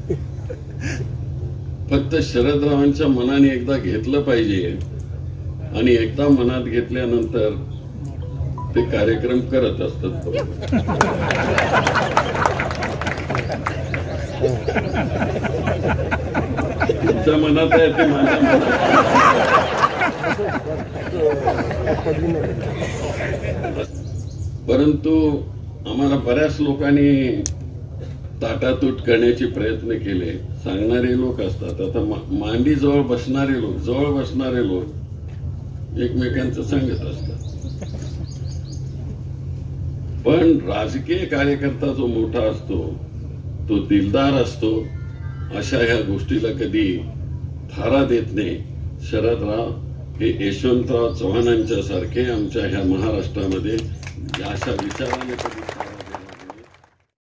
फक्त शरदरावांच्या मनाने एकदा घेतलं पाहिजे आणि एकदा मनात घेतल्यानंतर ते कार्यक्रम करत असतात. तुमच्या मनात आहे ते माझ्या मनात. परंतु आम्हाला बऱ्याच लोकांनी ताटातूट करण्याचे प्रयत्न केले. सांगणारे लोक असतात. आता मांडी जवळ बसणारे लोक एकमेकांचं सांगत असतात. पण राजकीय कार्यकर्ता जो मोठा असतो तो दिलदार असतो. अशा ह्या गोष्टीला कधी थारा देत नाही. शरदराव हे यशवंतराव चव्हाणांच्या सारखे आमच्या ह्या महाराष्ट्रामध्ये अशा विचाराने कधी